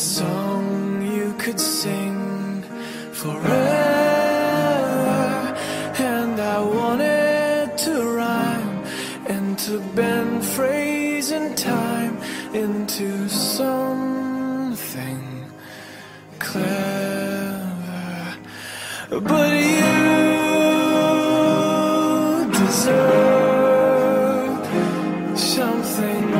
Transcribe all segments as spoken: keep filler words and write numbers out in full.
song you could sing forever, and I wanted to rhyme and to bend phrase and time into something clever, but you deserve something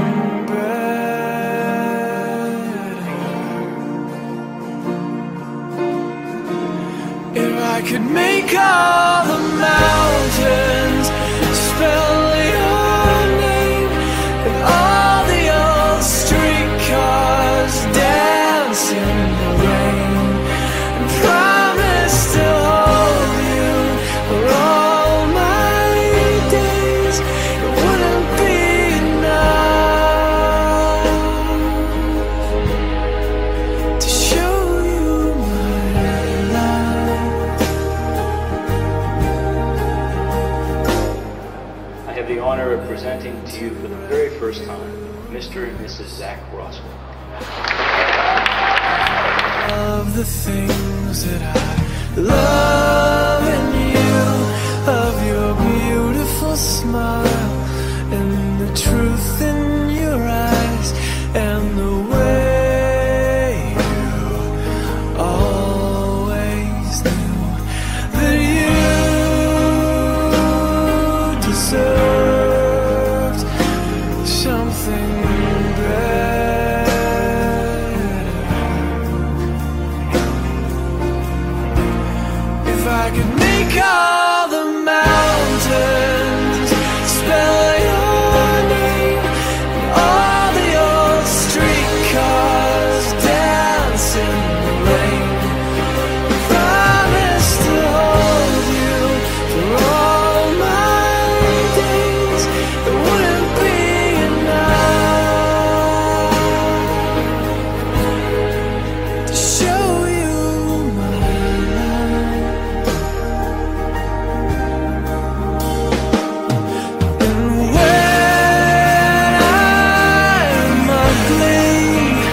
I could make all the mountains spell your name, and all the old streetcars dance in the rain, and promise to hold you for all my days. It wouldn't be enough to show you my love. I have the honor of presenting to you for the very first time, Mister and Missus Zach Roswell. Of the things that I love in you, of your beautiful smile, and the truth in your eyes, and the way you always knew that you deserved something better. If I could make all the mountains spell your name, and all the old streetcars dance in the rain, promise to hold you for all my days, it wouldn't be enough to show you my love. And when I'm ugly,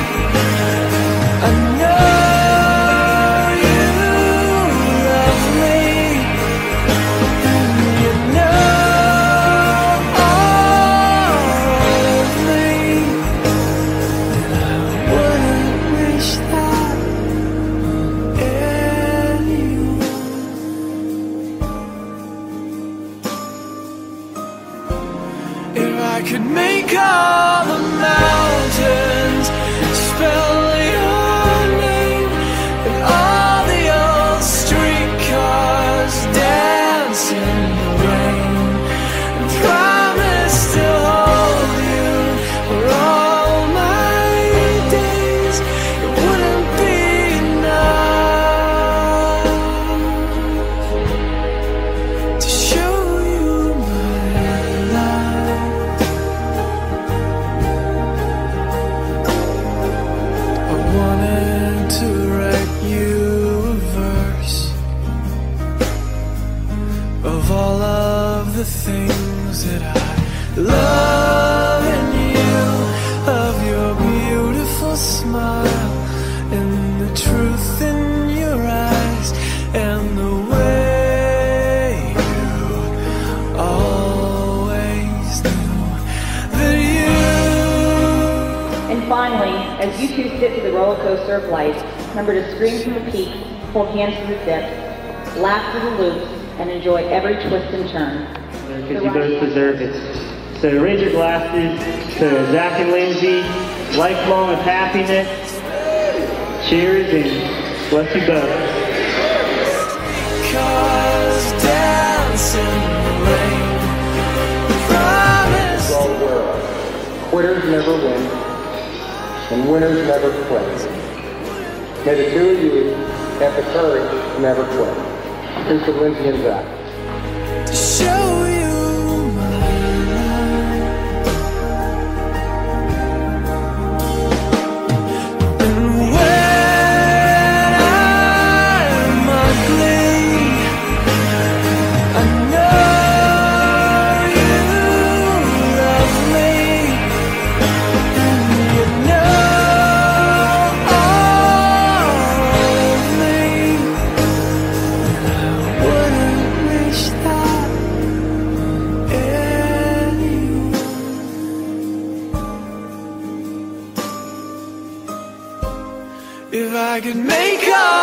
I know you love me, and you know all of me, and I wouldn't wish that on anyone. If I could make all the mountains spell your name, and all the old streetcars dance in the rain, and promise to hold you for all my days, it wouldn't be enough to show you my love. I wanted to write you a verse of all of the things that I love in you, of your beautiful smile, and the truth in your eyes, and the way you always knew that you. And finally, as you two sit to the roller coaster of life, remember to scream from the peaks, hold hands to the dips, laugh through the loops, and enjoy every twist and turn. Because you both deserve it. So raise your glasses to Zach and Lindsay. Lifelong of happiness. Cheers and bless you both. Cars dance in the rain, promise. Well, aware of. Quitters never win, and winners never quit. May the two of you have the courage to never quit. Here's to Lindsay and Zach. to show you my love. And when I'm ugly, I know you love me, and you know all I could make up